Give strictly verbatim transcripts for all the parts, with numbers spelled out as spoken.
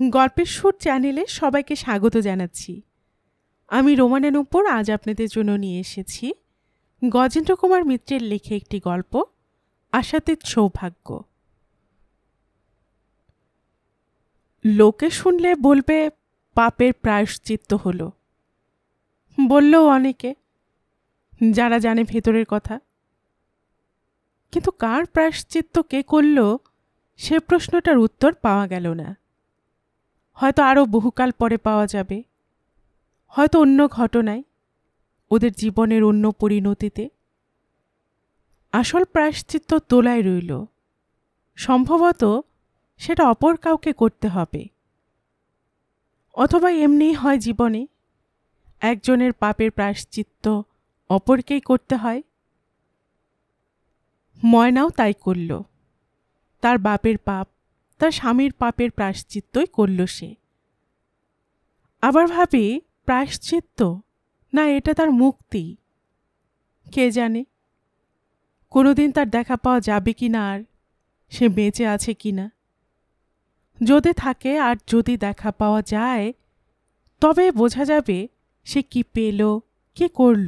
গল্পের সুর চ্যানেলে সবাইকে স্বাগত জানাচ্ছি। আমি রুমানা নূপুর আজ আপনাদের জন্য নিয়ে এসেছি গজেন্দ্রকুমার মিত্রের লেখা একটি গল্প, আশাতীত সৌভাগ্য। লোকে শুনলে বলবে পাপের প্রায়শ্চিত্ত হলো, বললেও অনেকে, যারা জানে ভেতরের কথা। কিন্তু কার প্রায়শ্চিত্ত কে করল সে প্রশ্নটার উত্তর পাওয়া গেল না। হয়তো আরও বহুকাল পরে পাওয়া যাবে, হয়তো অন্য ঘটনায়, ওদের জীবনের অন্য পরিণতিতে। আসল প্রায়শ্চিত্ত তোলায় রইল, সম্ভবত সেটা অপর কাউকে করতে হবে, অথবা এমনিই হয় জীবনে একজনের পাপের প্রায়শ্চিত্ত অপরকেই করতে হয়। ময়নাও তাই করল, তার বাপের পাপ, তার স্বামীর পাপের প্রায়শ্চিত্তই করল সে। আবার ভাবি, প্রায়শ্চিত্ত না এটা তার মুক্তি? কে জানে কোনোদিন তার দেখা পাওয়া যাবে কি না, আর সে বেঁচে আছে কি না। যদি থাকে আর যদি দেখা পাওয়া যায়, তবে বোঝা যাবে সে কি পেল, কি করল।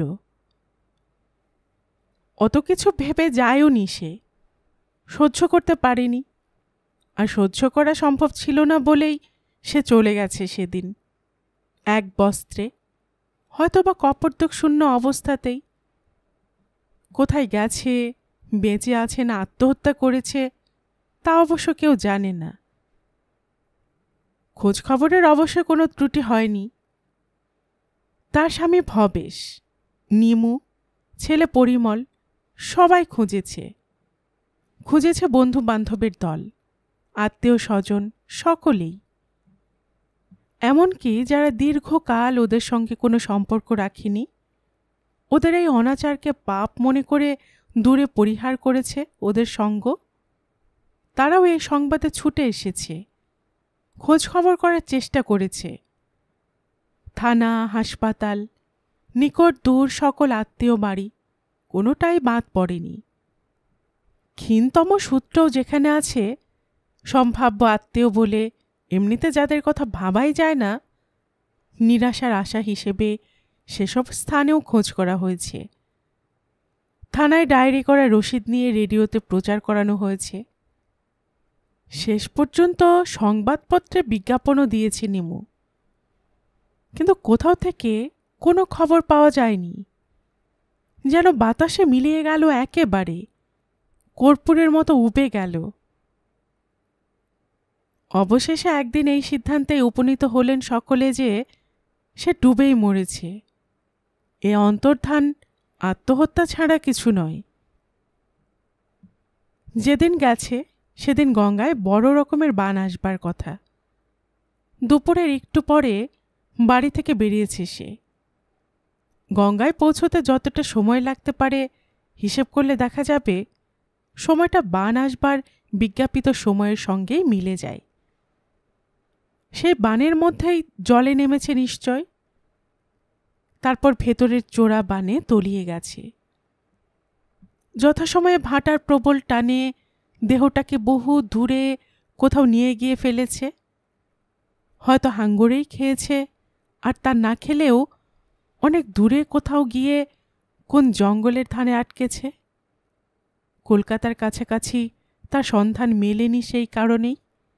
অত কিছু ভেবে যায়ও নি, সে সহ্য করতে পারেনি, আর সহ্য করা সম্ভব ছিল না বলেই সে চলে গেছে সেদিন এক বস্ত্রে, হয়তো বা কপর্দক শূন্য অবস্থাতেই। কোথায় গেছে, বেঁচে আছে না আত্মহত্যা করেছে, তা অবশ্য কেউ জানে না। খোঁজ খবরের অবশ্য কোনো ত্রুটি হয়নি। তার স্বামী ভবেশ, নিমু, ছেলে পরিমল সবাই খুঁজেছে, খুঁজেছে বন্ধু বান্ধবের দল, আত্মীয় স্বজন সকলেই, এমনকি যারা দীর্ঘকাল ওদের সঙ্গে কোনো সম্পর্ক রাখেনি, ওদের এই অনাচারকে পাপ মনে করে দূরে পরিহার করেছে ওদের সঙ্গ, তারাও এই সংবাদে ছুটে এসেছে, খোঁজ খবর করার চেষ্টা করেছে। থানা, হাসপাতাল, নিকট দূর সকল আত্মীয় বাড়ি, কোনোটাই বাদ পড়েনি। ক্ষীণতম সূত্রও যেখানে আছে, সম্ভাব্য আত্মীয় বলে এমনিতে যাদের কথা ভাবাই যায় না, নিরাশার আশা হিসেবে সেসব স্থানেও খোঁজ করা হয়েছে। থানায় ডায়েরি করা রসিদ নিয়ে রেডিওতে প্রচার করানো হয়েছে। শেষ পর্যন্ত সংবাদপত্রে বিজ্ঞাপনও দিয়েছে নিমু, কিন্তু কোথাও থেকে কোনো খবর পাওয়া যায়নি। যেন বাতাসে মিলিয়ে গেল, একেবারে কর্পূরের মতো উবে গেল। অবশেষে একদিন এই সিদ্ধান্তে উপনীত হলেন সকলে যে সে ডুবেই মরেছে। এ অন্তর্ধান আত্মহত্যা ছাড়া কিছু নয়। যেদিন গেছে সেদিন গঙ্গায় বড় রকমের বান আসবার কথা। দুপুরের একটু পরে বাড়ি থেকে বেরিয়েছে সে। গঙ্গায় পৌঁছতে যতটা সময় লাগতে পারে হিসেব করলে দেখা যাবে সময়টা বান আসবার বিজ্ঞাপিত সময়ের সঙ্গেই মিলে যায়। সেই বানের মধ্যেই জলে নেমেছে নিশ্চয়, তারপর ভেতরের চোরা বানে তলিয়ে গেছে। যথাসময়ে ভাটার প্রবল টানে দেহটাকে বহু দূরে কোথাও নিয়ে গিয়ে ফেলেছে। হয়তো হাঙ্গরেই খেয়েছে, আর তা না খেলেও অনেক দূরে কোথাও গিয়ে কোন জঙ্গলের ধানে আটকেছে। কলকাতার কাছাকাছি তার সন্ধান মেলেনি সেই কারণেই।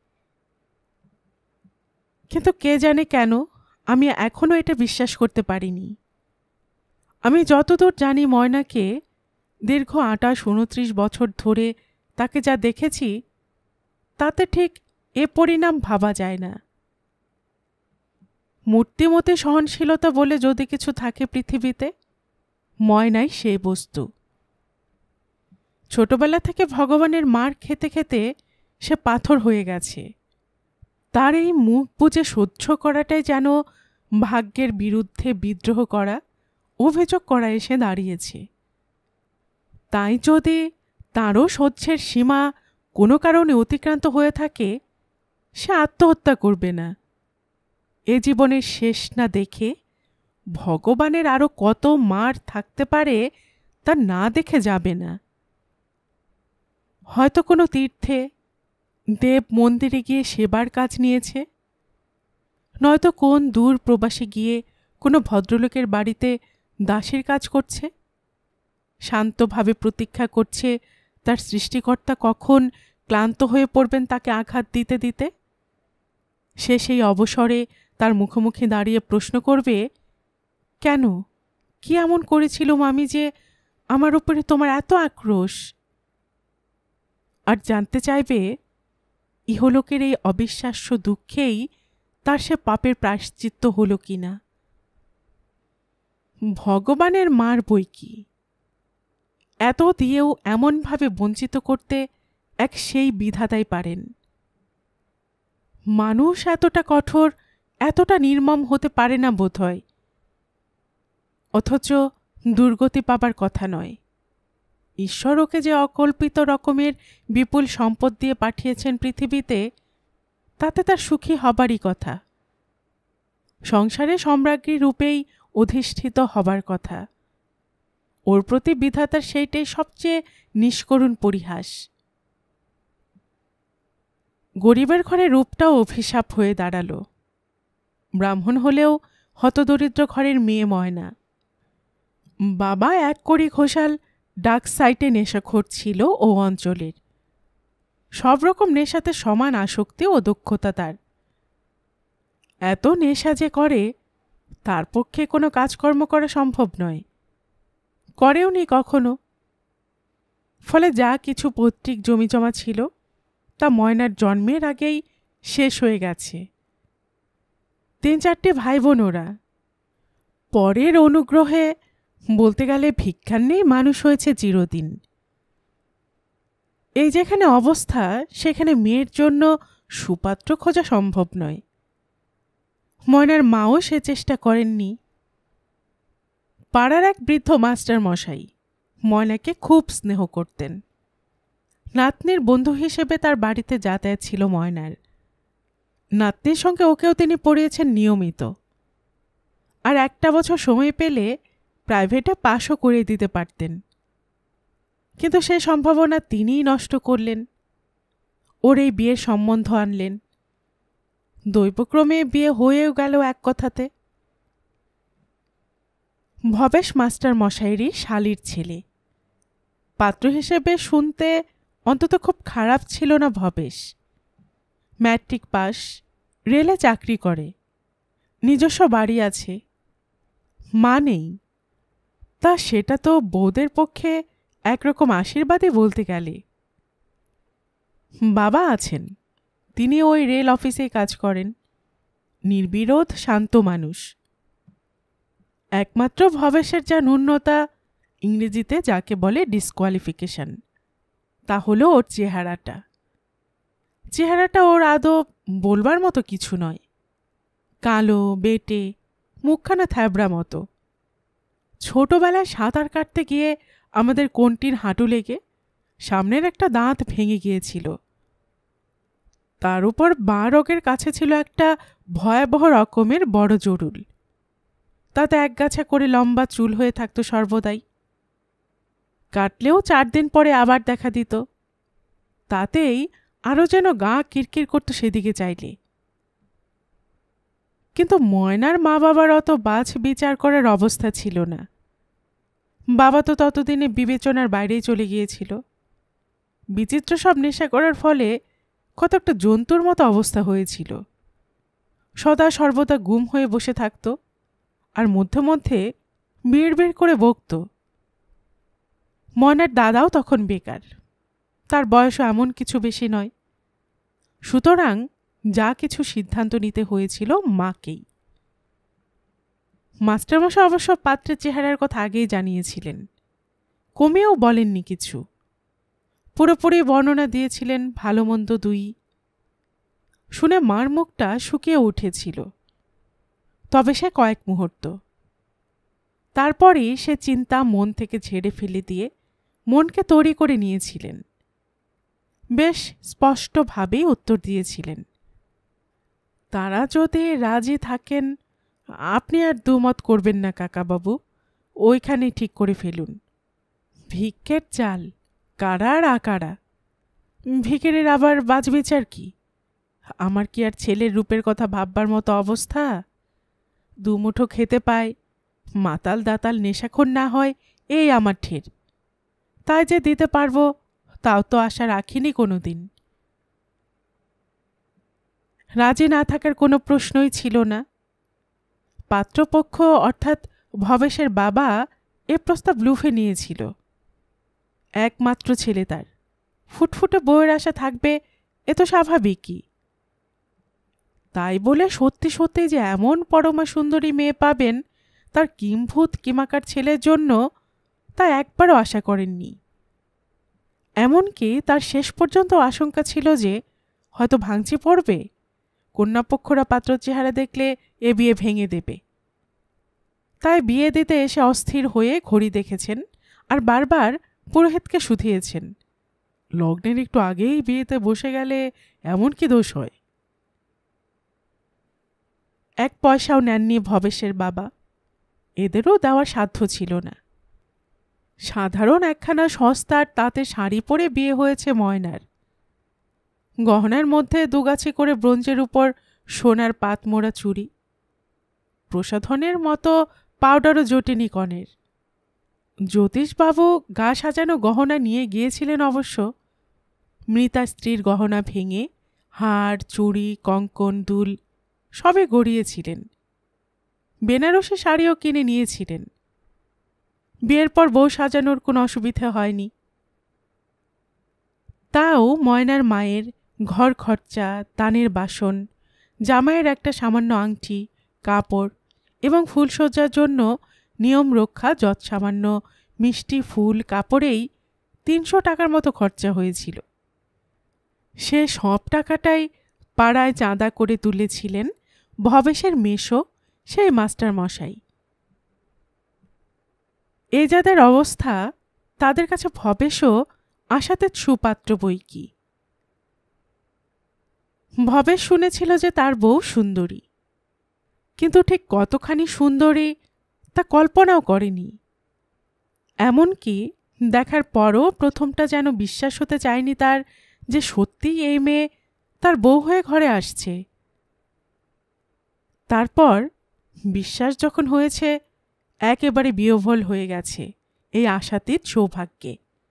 কিন্তু কে জানে কেন আমি এখনো এটা বিশ্বাস করতে পারিনি। আমি যতদূর জানি ময়নাকে, দীর্ঘ আটাশ উনত্রিশ বছর ধরে তাকে যা দেখেছি, তাতে ঠিক এ পরিণাম ভাবা যায় না। মূর্তিমতে সহনশীলতা বলে যদি কিছু থাকে পৃথিবীতে, ময়নাই সেই বস্তু। ছোটবেলা থেকে ভগবানের মার খেতে খেতে সে পাথর হয়ে গেছে। তার এই মুখ বুজে সহ্য করাটাই যেন ভাগ্যের বিরুদ্ধে বিদ্রোহ করা, অভিযোগ করা এসে দাঁড়িয়েছে। তাই যদি তারও সহ্যের সীমা কোনো কারণে অতিক্রান্ত হয়ে থাকে, সে আত্মহত্যা করবে না। এ জীবনের শেষ না দেখে ভগবানের আরও কত মার থাকতে পারে তা না দেখে যাবে না। হয়তো কোনো তীর্থে, দেব মন্দিরে গিয়ে সেবার কাজ নিয়েছে, নয়তো কোন দূর প্রবাসে গিয়ে কোনো ভদ্রলোকের বাড়িতে দাসের কাজ করছে, শান্তভাবে প্রতীক্ষা করছে তার সৃষ্টিকর্তা কখন ক্লান্ত হয়ে পড়বেন তাকে আঘাত দিতে দিতে। সে সেই অবসরে তার মুখোমুখি দাঁড়িয়ে প্রশ্ন করবে, কেন, কি এমন করেছিলুম আমি যে আমার উপরে তোমার এত আক্রোশ? আর জানতে চাইবে ইহলোকের এই অবিশ্বাস্য দুঃখেই তার সে পাপের প্রায়শ্চিত্ত হল কিনা। ভগবানের মার বই কি, এত দিয়েও এমনভাবে বঞ্চিত করতে এক সেই বিধাতাই পারেন। মানুষ এতটা কঠোর, এতটা নির্মম হতে পারে না বোধ হয়। অথচ দুর্গতি পাবার কথা নয়। ঈশ্বর ওকে যে অকল্পিত রকমের বিপুল সম্পদ দিয়ে পাঠিয়েছেন পৃথিবীতে, তাতে তার সুখী হবারই কথা। সংসারে সম্রাজ্ঞী রূপেই অধিষ্ঠিত হবার কথা। ওর প্রতি বিধাতার সেইটাই সবচেয়ে নিষ্করুণ পরিহাস। গরিবের ঘরে রূপটাও অভিশাপ হয়ে দাঁড়াল। ব্রাহ্মণ হলেও হতদরিদ্র ঘরের মেয়ে ময়না। বাবা এক কড়ি ঘোষাল ডাক সাইটে নেশাখোর ছিল ও অঞ্চলের। সব রকম নেশাতে সমান আসক্তি ও দক্ষতা তার। এত নেশা যে করে তার পক্ষে কোনো কাজকর্ম করা সম্ভব নয়, করেও নি কখনো। ফলে যা কিছু পৈতৃক জমিজমা ছিল তা ময়নার জন্মের আগেই শেষ হয়ে গেছে। তিন চারটে ভাই বোন ওরা। পরের অনুগ্রহে বলতে গেলে ভিক্ষান্নেই মানুষ হয়েছে চিরদিন। এই যেখানে অবস্থা সেখানে মেয়ের জন্য সুপাত্র খোঁজা সম্ভব নয়। ময়নার মাও সে চেষ্টা করেননি। পাড়ার এক বৃদ্ধ মাস্টার মশাই ময়নাকে খুব স্নেহ করতেন। নাতনির বন্ধু হিসেবে তার বাড়িতে যাতায়াত ছিল ময়নার। নাতনির সঙ্গে ওকেও তিনি পড়িয়েছেন নিয়মিত। আর একটা বছর সময় পেলে প্রাইভেটে পাশও করে দিতে পারতেন, কিন্তু সে সম্ভাবনা তিনিই নষ্ট করলেন। ওর এই বিয়ের সম্বন্ধ আনলেন। দৈবক্রমে বিয়ে হয়েও গেল এক কথাতে। ভবেশ মাস্টার মশাইরই শালির ছেলে। পাত্র হিসেবে শুনতে অন্তত খুব খারাপ ছিল না ভবেশ। ম্যাট্রিক পাস, রেলে চাকরি করে, নিজস্ব বাড়ি আছে। মা নেই, তা সেটা তো বউদের পক্ষে একরকম আশীর্বাদই বলতে গেলে। বাবা আছেন, তিনি ওই রেল অফিসে কাজ করেন। নির্বিরোধ শান্ত মানুষ। একমাত্র ভবেশের যা ন্যূনতা, ইংরেজিতে যাকে বলে ডিসকোয়ালিফিকেশন, তা হলো ওর চেহারাটা। চেহারাটা ওর আদৌ বলবার মতো কিছু নয়। কালো, বেটে, মুখখানা থ্যাবড়া মতো। ছোটবেলায় সাঁতার কাটতে গিয়ে আমাদের কোনটির হাঁটু লেগে সামনের একটা দাঁত ভেঙে গিয়েছিল। তার উপর বাঁ রোগের কাছে ছিল একটা ভয়াবহ রকমের বড় জরুল। তাতে একগাছা করে লম্বা চুল হয়ে থাকতো সর্বদাই। কাটলেও চার দিন পরে আবার দেখা দিত। তাতেই আরও যেন গা কিরকির করতো সেদিকে চাইলে। কিন্তু ময়নার মা বাবার অত বাছ বিচার করার অবস্থা ছিল না। বাবা তো ততদিনে বিবেচনার বাইরেই চলে গিয়েছিল। বিচিত্র সব নেশা করার ফলে কত একটা জন্তুর মতো অবস্থা হয়েছিল। সদা সর্বদা গুম হয়ে বসে থাকত, আর মধ্যে মধ্যে বিড় বিড় করে বকত। ময়নার দাদাও তখন বেকার, তার বয়সও এমন কিছু বেশি নয়। সুতরাং যা কিছু সিদ্ধান্ত নিতে হয়েছিল মাকেই। মাস্টারমশাই অবশ্য পাত্রের চেহারার কথা আগেই জানিয়েছিলেন, কমেও বলেননি কিছু। পুরোপুরি বর্ণনা দিয়েছিলেন ভালো মন্দ দুই। শুনে মার মুখটা শুকিয়ে উঠেছিল, তবে সে কয়েক মুহূর্ত। তারপরই সে চিন্তা মন থেকে ঝেড়ে ফেলে দিয়ে মনকে তৈরি করে নিয়েছিলেন। বেশ স্পষ্টভাবেই উত্তর দিয়েছিলেন, তারা যদি রাজি থাকেন আপনি আর দুমত করবেন না কাকাবাবু, ওইখানেই ঠিক করে ফেলুন। ভিক্ষের চাল, কারা আর আকারা। ভিখারির আবার বাজবিচার কি? আমার কি আর ছেলের রূপের কথা ভাববার মতো অবস্থা? দুমুঠো খেতে পায়, মাতাল দাতাল নেশাখোর না হয়, এই আমার ঠের। তাই যে দিতে পারবো তাও তো আশা রাখিনি কোনো দিন। রাজি না থাকার কোনো প্রশ্নই ছিল না। পাত্রপক্ষ অর্থাৎ ভবেশের বাবা এ প্রস্তাব লুফে নিয়েছিল। একমাত্র ছেলে তার, ফুটফুটে বউয়ের আশা থাকবে, এ তো স্বাভাবিকই। তাই বলে সত্যি সত্যি যে এমন পরমা সুন্দরী মেয়ে পাবেন তার কিম্ভূত কিমাকার ছেলের জন্য, তা একবারও আশা করেননি। এমনকি তার শেষ পর্যন্ত আশঙ্কা ছিল যে হয়তো ভাঙচি পড়বে, কন্যাপক্ষরা পাত্র চেহারা দেখলে এ বিয়ে ভেঙে দেবে। তাই বিয়ে দিতে এসে অস্থির হয়ে ঘড়ি দেখেছেন আর বারবার পুরোহিতকে শুধিয়েছেন, লগ্নের একটু আগেই বিয়েতে বসে গেলে এমন কি দোষ হয়? এক পয়সাও নেননি ভবেশের বাবা, এদেরও দেওয়ার সাধ্য ছিল না। সাধারণ একখানা সস্তার তাতে শাড়ি পরে বিয়ে হয়েছে ময়নার। গহনার মধ্যে দুগাছি করে ব্রোঞ্জের উপর সোনার পাত মোড়া চুড়ি, প্রসাধনের মতো পাউডারও জোটেনি কনের। জ্যোতিষবাবু গা সাজানো গহনা নিয়ে গিয়েছিলেন অবশ্য, মৃতা স্ত্রীর গহনা ভেঙে হাড় চুড়ি কঙ্কন দুল সবে গড়িয়েছিলেন। বেনারসি শাড়িও কিনে নিয়েছিলেন। বিয়ের পর বউ সাজানোর কোনো অসুবিধা হয়নি। তাও ময়নার মায়ের ঘর খরচা, দানের বাসন, জামাইয়ের একটা সামান্য আংটি, কাপড় এবং ফুলসজ্জার জন্য নিয়ম রক্ষা যৎসামান্য মিষ্টি ফুল কাপড়েই তিনশো টাকার মতো খরচা হয়েছিল। সে সব টাকাটাই পাড়ায় চাঁদা করে তুলেছিলেন ভবেশের মেশো সেই মাস্টার মশাই। এ যাদের অবস্থা, তাদের কাছে ভবেশও আশাতে সুপাত্র বই কি। ভবেশ শুনেছিল যে তার বউ সুন্দরী, কিন্তু ঠিক কতখানি সুন্দরী তা কল্পনাও করেনি। এমনকি দেখার পরও প্রথমটা যেন বিশ্বাস হতে চায়নি তার যে সত্যিই এই মেয়ে তার বউ হয়ে ঘরে আসছে। তারপর বিশ্বাস যখন হয়েছে, একেবারে বিহ্বল হয়ে গেছে এই আশাতীত সৌভাগ্যে।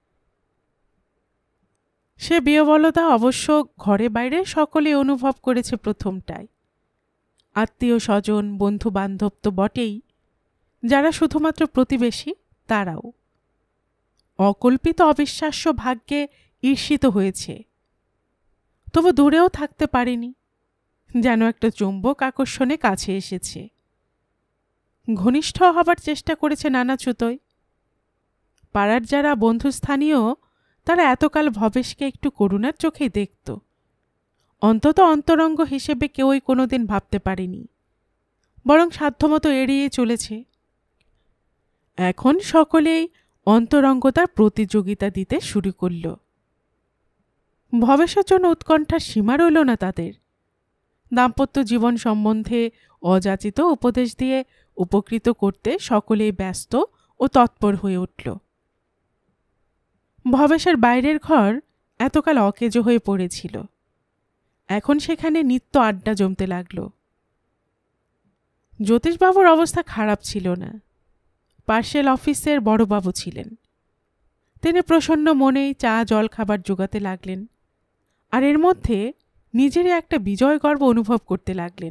সে বিহ্বলতা অবশ্য ঘরে বাইরে সকলে অনুভব করেছে প্রথমটায়। আত্মীয় স্বজন বন্ধু বান্ধব তো বটেই, যারা শুধুমাত্র প্রতিবেশী তারাও অকল্পিত অবিশ্বাস্য ভাগ্যে ঈর্ষিত হয়েছে। তবু দূরেও থাকতে পারেনি, যেন একটা চুম্বক আকর্ষণে কাছে এসেছে। ঘনিষ্ঠ হবার চেষ্টা করেছে নানা ছুতোয়। পাড়ার যারা বন্ধুস্থানীয় তারা এতকাল ভবেশকে একটু করুণার চোখেই দেখত, অন্তত অন্তরঙ্গ হিসেবে কেউই কোনোদিন ভাবতে পারেনি, বরং সাধ্যমতো এড়িয়ে চলেছে। এখন সকলেই অন্তরঙ্গতার প্রতিযোগিতা দিতে শুরু করল। ভবেশের জন্য উৎকণ্ঠার সীমা রইল না তাদের। দাম্পত্য জীবন সম্বন্ধে অযাচিত উপদেশ দিয়ে উপকৃত করতে সকলেই ব্যস্ত ও তৎপর হয়ে উঠল। ভবেশের বাইরের ঘর এতকাল অকেজো হয়ে পড়েছিল, এখন সেখানে নিত্য আড্ডা জমতে লাগল। জ্যোতিষবাবুর অবস্থা খারাপ ছিল না। পার্সেল অফিসের বড়বাবু ছিলেন। তিনি প্রসন্ন মনেই চা জল খাবার জোগাতে লাগলেন, আর এর মধ্যে নিজেরই একটা বিজয় গর্ব অনুভব করতে লাগলেন।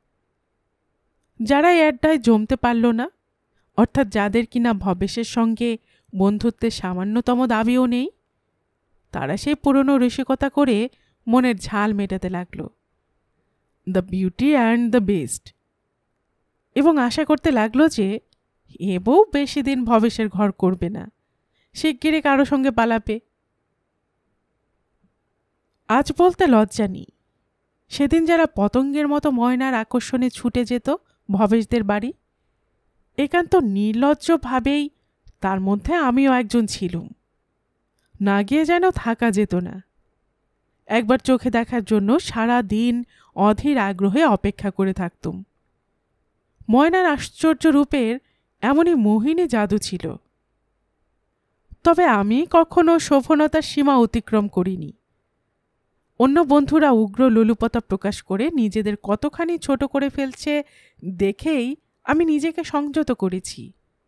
যারা এই আড্ডায় জমতে পারল না, অর্থাৎ যাদের কিনা ভবেশের সঙ্গে বন্ধুত্বের সামান্যতম দাবিও নেই, তারা সেই পুরনো রসিকতা করে মনের ঝাল মেটাতে লাগল, the beauty and the best, এবং আশা করতে লাগলো যে এ বউ বেশি দিন ভবেশের ঘর করবে না, শিগগিরই কারো সঙ্গে পালাবে। আজ বলতে লজ্জা নেই, সেদিন যারা পতঙ্গের মতো ময়নার আকর্ষণে ছুটে যেত ভবেশদের বাড়ি, একান্ত নির্লজ্জভাবেই তার মধ্যে আমিও একজন ছিলুম। না গিয়ে যেন থাকা যেত না। একবার চোখে দেখার জন্য সারা দিন অধীর আগ্রহে অপেক্ষা করে থাকতুম। ময়নার আশ্চর্য রূপের এমনই মোহিনী জাদু ছিল। তবে আমি কখনো শোভনতার সীমা অতিক্রম করিনি। অন্য বন্ধুরা উগ্র লোলুপতা প্রকাশ করে নিজেদের কতখানি ছোট করে ফেলছে দেখেই আমি নিজেকে সংযত করেছি।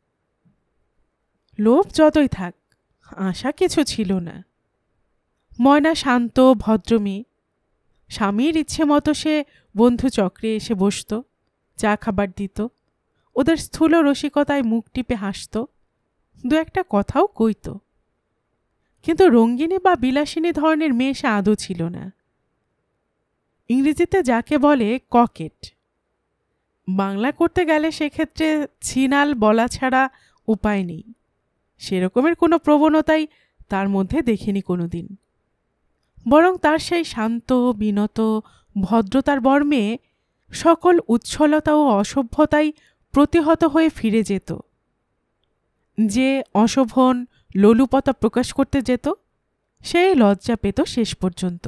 লোভ যতই থাক, আশা কিছু ছিল না। ময়না শান্ত ভদ্র মেয়ে। স্বামীর ইচ্ছে মতো সে বন্ধু চক্রে এসে বসত, চা খাবার দিত, ওদের স্থূল রসিকতায় মুখ টিপে হাসত, দু একটা কথাও কইত। কিন্তু রঙ্গিনী বা বিলাসিনী ধরনের মেয়ে সে আদৌ ছিল না। ইংরেজিতে যাকে বলে ককেট। বাংলা করতে গেলে সেক্ষেত্রে ছিনাল বলা ছাড়া উপায় নেই। সেরকমের কোনো প্রবণতাই তার মধ্যে দেখিনি কোনো দিন। বরং তার সেই শান্ত বিনত ভদ্রতার বর্মে সকল উচ্ছলতা ও অসভ্যতাই প্রতিহত হয়ে ফিরে যেত। যে অশোভন লোলুপতা প্রকাশ করতে যেত, সেই লজ্জা পেত শেষ পর্যন্ত।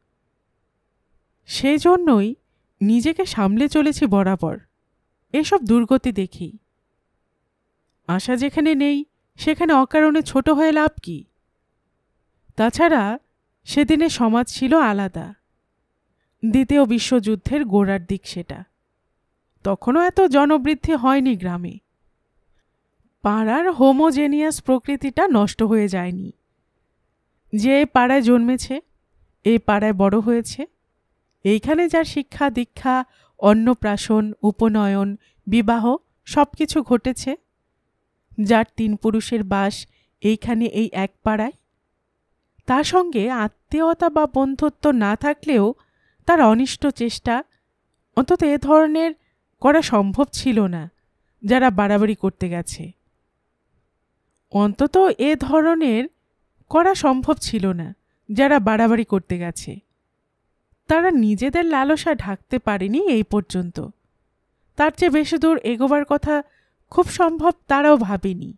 সেজন্যই নিজেকে সামলে চলেছি বরাবর এসব দুর্গতি দেখেই। আশা যেখানে নেই সেখানে অকারণে ছোট হয়ে লাভ কি? তাছাড়া সেদিনে সমাজ ছিল আলাদা। দ্বিতীয় বিশ্বযুদ্ধের গোড়ার দিক সেটা। তখনও এত জনবৃদ্ধি হয়নি গ্রামে। পাড়ার হোমোজেনিয়াস প্রকৃতিটা নষ্ট হয়ে যায়নি। যে পাড়ায় জন্মেছে, এই পাড়ায় বড় হয়েছে, এইখানে যার শিক্ষা দীক্ষা অন্নপ্রাশন উপনয়ন বিবাহ সব কিছু ঘটেছে, যার তিন পুরুষের বাস এইখানে এই এক পাড়ায়, তার সঙ্গে আত্মীয়তা বা বন্ধুত্ব না থাকলেও তার অনিষ্ট চেষ্টা অন্তত এ ধরনের করা সম্ভব ছিল না যারা বাড়াবাড়ি করতে গেছে। অন্তত এ ধরনের করা সম্ভব ছিল না যারা বাড়াবাড়ি করতে গেছে। তারা নিজেদের লালসা ঢাকতে পারেনি এই পর্যন্ত। তার চেয়ে বেশি দূর এগোবার কথা খুব সম্ভব তারাও ভাবেনি।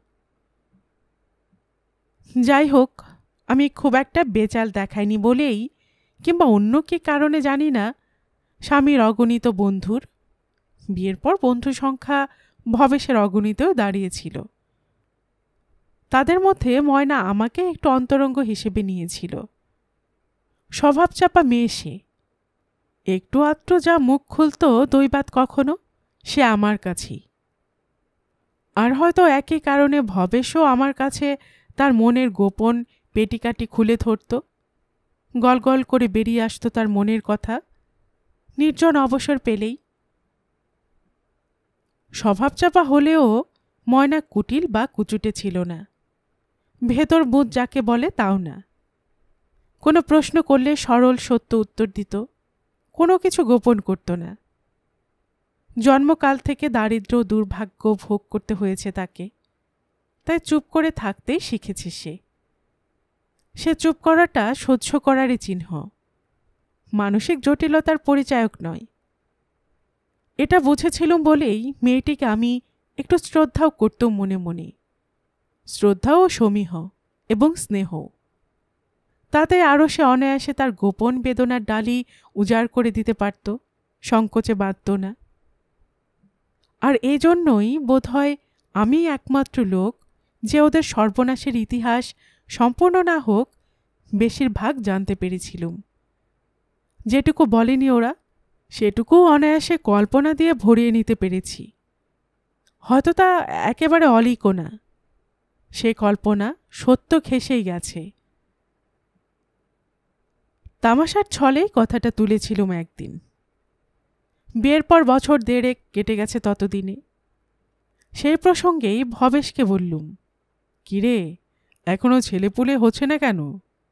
যাই হোক, আমি খুব একটা বেচাল দেখাইনি বলেই কিংবা অন্য কি কারণে জানি না, স্বামীর অগণিত বন্ধুর, বিয়ের পর বন্ধু সংখ্যা ভবেশের অগণিতেও দাঁড়িয়েছিল। তাদের মধ্যে ময়না আমাকে একটু অন্তরঙ্গ হিসেবে নিয়েছিল। স্বভাবচাপা মেয়ে সে। একটু আধটু যা মুখ খুলত দৈবাত কখনো, সে আমার কাছেই। আর হয়তো একই কারণে ভবেশও আমার কাছে তার মনের গোপন পেটিকাটি খুলে ধরত। গল গল করে বেরিয়ে আসত তার মনের কথা নির্জন অবসর পেলেই। স্বভাবচাপা হলেও ময়না কুটিল বা কুচুটে ছিল না। ভেতর বুধ যাকে বলে তাও না। কোনো প্রশ্ন করলে সরল সত্য উত্তর দিত, কোনো কিছু গোপন করত না। জন্মকাল থেকে দারিদ্র্য দুর্ভাগ্য ভোগ করতে হয়েছে তাকে, তাই চুপ করে থাকতেই শিখেছে সে। সে চুপ করাটা সহ্য করারই চিহ্ন, মানসিক জটিলতার পরিচায়ক নয়। এটা বুঝেছিলুম বলেই মেয়েটিকে আমি একটু শ্রদ্ধাও করতুম মনে মনে। শ্রদ্ধা ও সমীহ এবং স্নেহ। তাতে আরও সে অনায়াসে তার গোপন বেদনার ডালি উজাড় করে দিতে পারত, সংকোচে বাঁধত না। আর এই জন্যই বোধহয় আমি একমাত্র লোক যে ওদের সর্বনাশের ইতিহাস সম্পূর্ণ না হোক বেশিরভাগ জানতে পেরেছিলুম। যেটুকু বলেনি ওরা, সেটুকু অনায়াসে কল্পনা দিয়ে ভরিয়ে নিতে পেরেছি। হয়তো তা একেবারে অলিকো না, সে কল্পনা সত্য ঘেঁষেই গেছে। তামাশার ছলেই কথাটা তুলেছিলুম একদিন। বিয়ের পর বছর দেড়েক কেটে গেছে ততদিনে। সেই প্রসঙ্গেই ভবেশকে বললুম, কিরে, এখনো ছেলেপুলে হচ্ছে না কেন?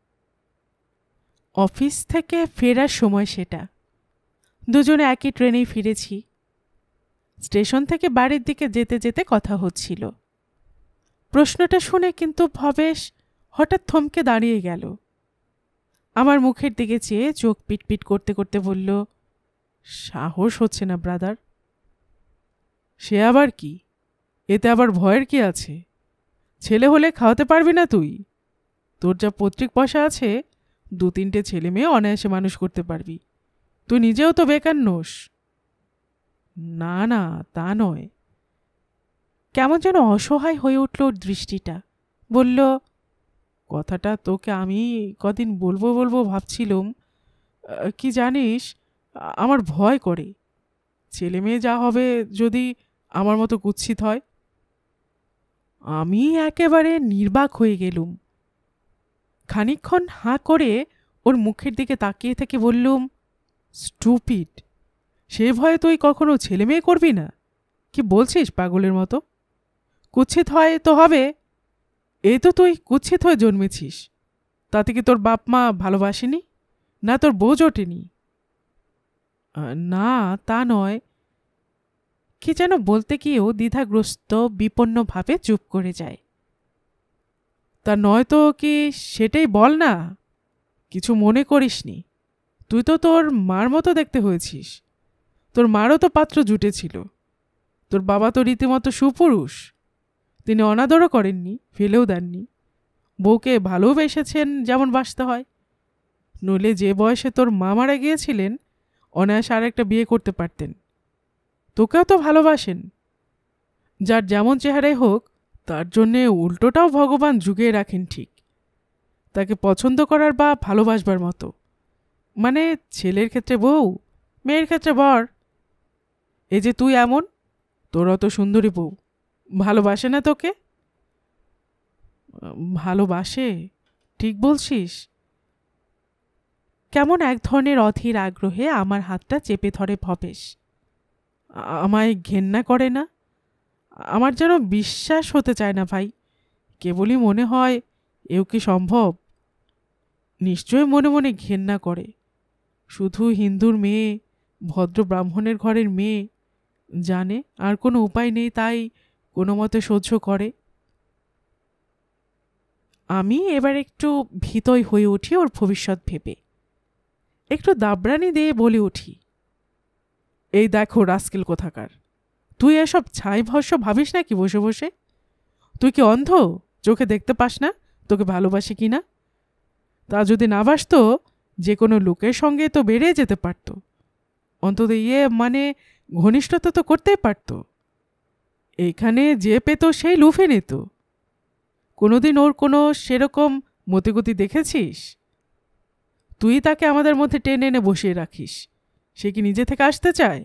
অফিস থেকে ফেরার সময় সেটা। দুজনে একই ট্রেনেই ফিরেছি। স্টেশন থেকে বাড়ির দিকে যেতে যেতে কথা হচ্ছিল। প্রশ্নটা শুনে কিন্তু ভবেশ হঠাৎ থমকে দাঁড়িয়ে গেল। আমার মুখের দিকে চেয়ে চোখ পিটপিট করতে করতে বলল, সাহস হচ্ছে না ব্রাদার। সে আবার কি? এতে আবার ভয়ের কি আছে? ছেলে হলে খাওয়াতে পারবি না তুই? তোর যা পৈতৃক পয়সা আছে, দু তিনটে ছেলে মেয়ে অনায়াসে মানুষ করতে পারবি। তুই নিজেও তো বেকার নোস। না না, তা নয়। কেমন যেন অসহায় হয়ে উঠল ওর দৃষ্টিটা। বলল, কথাটা তোকে আমি কদিন বলবো বলবো ভাবছিলুম, কি জানিস, আমার ভয় করে, ছেলে মেয়ে যা হবে যদি আমার মতো কুৎসিত হয়। আমি একেবারে নির্বাক হয়ে গেলুম। খানিকক্ষণ হাঁ করে ওর মুখের দিকে তাকিয়ে থেকে বললুম, স্টুপিড, সে ভয়ে তুই কখনো ছেলে মেয়ে করবি না? কি বলছিস পাগলের মতো? কুৎসিত হয় তো হবে, এই তো তুই কুৎসিত হয়ে জন্মেছিস, তাতে কি তোর বাপ মা ভালোবাসেনি, না তোর বউ জোটেনি? না তা নয়, কি যেন বলতে গিয়েও দ্বিধাগ্রস্ত বিপন্নভাবে চুপ করে যায়। তা নয় তো কি সেটাই বল না, কিছু মনে করিসনি, তুই তো তোর মার মতো দেখতে হয়েছিস, তোর মারও তো পাত্র জুটেছিল, তোর বাবা তো রীতিমতো সুপুরুষ, তিনি অনাদরও করেননি, ফেলেও দেননি, বউকে ভালোবেসেছেন যেমন বাসতে হয়, নইলে যে বয়সে তোর মা মারা গিয়েছিলেন অনায়াসে আর একটা বিয়ে করতে পারতেন। তোকেও তো ভালোবাসেন, যার যেমন চেহারাই হোক তার জন্যে উল্টোটাও ভগবান জুগিয়ে রাখেন ঠিক, তাকে পছন্দ করার বা ভালোবাসবার মতো, মানে ছেলের ক্ষেত্রে বউ, মেয়ের ক্ষেত্রে বর। এই যে তুই এমন, তোর অত সুন্দরী বউ ভালোবাসে না তোকে? ভালোবাসে, ঠিক বলছিস। কেমন এক ধরনের অধীর আগ্রহে আমার হাতটা চেপে ধরে ভবেশ। আমায় ঘেন্না করে না? আমার যেন বিশ্বাস হতে চায় না ভাই, কেবলই মনে হয় এও কি সম্ভব? নিশ্চয় মনে মনে ঘেন্না করে, শুধু হিন্দুর মেয়ে, ভদ্র ব্রাহ্মণের ঘরের মেয়ে, জানে আর কোনো উপায় নেই তাই কোনো মতে সহ্য করে। আমি এবার একটু ভীতই হয়ে উঠি ওর ভবিষ্যৎ ভেবে, একটু দাবরানি দিয়ে বলে উঠি, এই দেখো রাস্কেল কোথাকার, তুই এসব ছাই ভস্য ভাবিস নাকি বসে বসে? তুই কি অন্ধ, চোখে দেখতে পাস না তোকে ভালোবাসি কিনা? তা যদি না বাসতো যে কোনো লোকের সঙ্গে তো বেড়ে যেতে পারত, অন্তত ইয়ে মানে ঘনিষ্ঠতা তো করতেই পারত। এইখানে যে পেত সেই লুফে নিত। কোনোদিন ওর কোনো সেরকম মতিগতি দেখেছিস? তুই তাকে আমাদের মধ্যে টেনে এনে বসিয়ে রাখিস, সে কি নিজে থেকে আসতে চায়?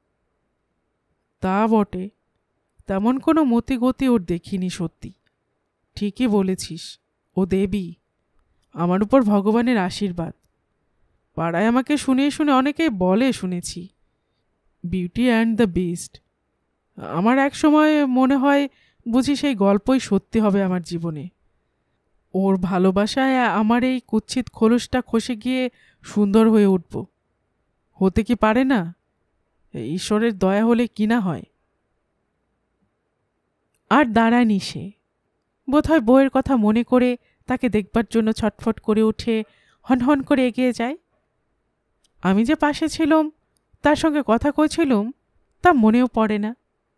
তা বটে, তেমন কোনো মতিগতি ওর দেখিনি সত্যি। ঠিকই বলেছিস, ও দেবী, আমার উপর ভগবানের আশীর্বাদ। পাড়ায় আমাকে শুনিয়ে শুনে অনেকেই বলে শুনেছি, বিউটি অ্যান্ড দ্য বিস্ট। আমার এক সময় মনে হয় বুঝি সেই গল্পই সত্যি হবে আমার জীবনে। ওর ভালোবাসায় আমার এই কুৎসিত খোলসটা খসে গিয়ে সুন্দর হয়ে উঠব। হতে কি পারে না? ঈশ্বরের দয়া হলে কি না হয়। আর দাঁড়ায়নি সে, বোধহয় বউয়ের কথা মনে করে তাকে দেখবার জন্য ছটফট করে উঠে হনহন করে এগিয়ে যায়। আমি যে পাশে ছিলাম, তার সঙ্গে কথা কইছিলুম, তা মনেও পড়ে না।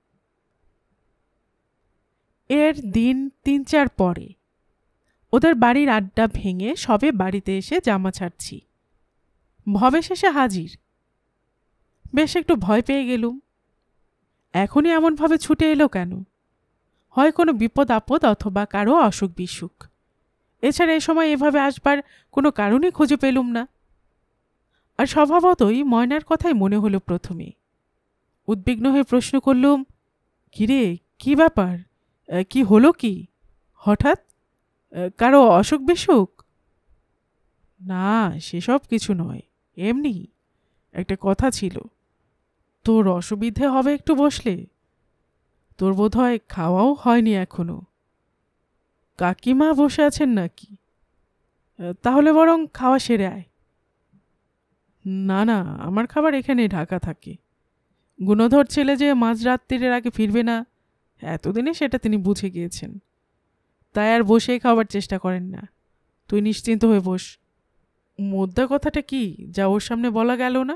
এর দিন তিন চার পরে ওদের বাড়ির আড্ডা ভেঙে সবে বাড়িতে এসে জামা ছাড়ছি, ভবেশ এসে হাজির। বেশ একটু ভয় পেয়ে গেলুম, এখনই এমনভাবে ছুটে এলো কেন? হয় কোনো বিপদ আপদ অথবা কারো অসুখ বিসুখ, এছাড়া এ সময় এভাবে আসবার কোনো কারণই খুঁজে পেলুম না। আর স্বভাবতই ময়নার কথাই মনে হলো প্রথমে। উদ্বিগ্ন হয়ে প্রশ্ন করলুম, কিরে কি ব্যাপার, কি হলো কি হঠাৎ, কারো অসুখ বিসুখ? না সেসব কিছু নয়, এমনি একটা কথা ছিল। তোর অসুবিধে হবে একটু বসলে? তোর বোধ হয় খাওয়াও হয়নি এখনো। কাকিমা বসে আছেন নাকি? তাহলে বরং খাওয়া সেরে আয়। না না, আমার খাবার এখানে ঢাকা থাকে। গুণধর ছেলে যে মাঝরাত্রির আগে ফিরবে না এতদিনে সেটা তিনি বুঝে গিয়েছেন, তাই আর বসেই খাওয়ার চেষ্টা করেন না। তুই নিশ্চিন্ত হয়ে বস। মোদ্দা কথাটা কি যা ওর সামনে বলা গেল না?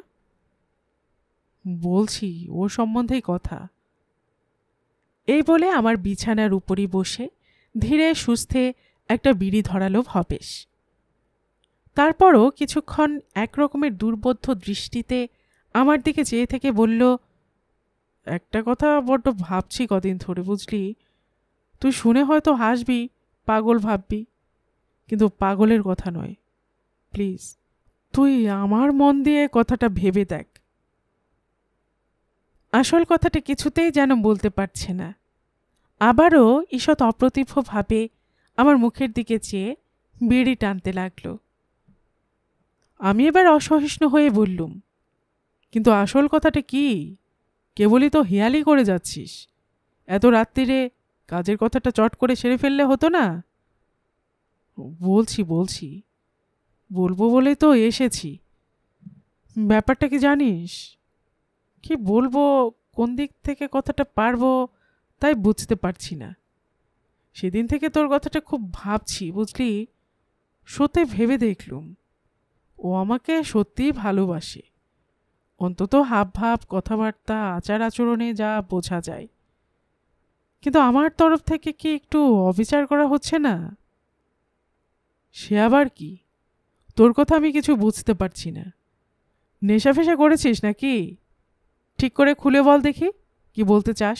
বলছি ওর সম্বন্ধেই কথা। এই বলে আমার বিছানার উপরই বসে ধীরে সুস্থে একটা বিড়ি ধরালো ভবেশ। তারপরও কিছুক্ষণ একরকমের দুর্বোধ্য দৃষ্টিতে আমার দিকে চেয়ে থেকে বলল, একটা কথা বড্ড ভাবছি কদিন ধরে, বুঝলি? তুই শুনে হয়তো হাসবি, পাগল ভাববি, কিন্তু পাগলের কথা নয়। প্লিজ তুই আমার মন দিয়ে কথাটা ভেবে দেখ। আসল কথাটা কিছুতেই যেন বলতে পারছে না। আবারও ঈষৎ অপ্রতিভভাবে আমার মুখের দিকে চেয়ে বিড়ি টানতে লাগল। আমি এবার অসহিষ্ণু হয়ে বললুম, কিন্তু আসল কথাটা কি? কেবলই তো হেয়ালি করে যাচ্ছিস। এত রাত্রিরে কাজের কথাটা চট করে সেরে ফেললে হতো না? বলছি বলছি বলবো বলে তো এসেছি। ব্যাপারটা কি জানিস? কি বলবো, কোন দিক থেকে কথাটা পারবো তাই বুঝতে পারছি না। সেদিন থেকে তোর কথাটা খুব ভাবছি, বুঝলি। সত্যি ভেবে দেখলুম ও আমাকে সত্যিই ভালোবাসে, অন্তত হাব ভাব, কথাবার্তা, আচার আচরণে যা বোঝা যায়। কিন্তু আমার তরফ থেকে কি একটু অবিচার করা হচ্ছে না? সে আবার কি? তোর কথা আমি কিছু বুঝতে পারছি না। নেশা ফেশা করেছিস নাকি? ঠিক করে খুলে বল দেখি, কি বলতে চাস?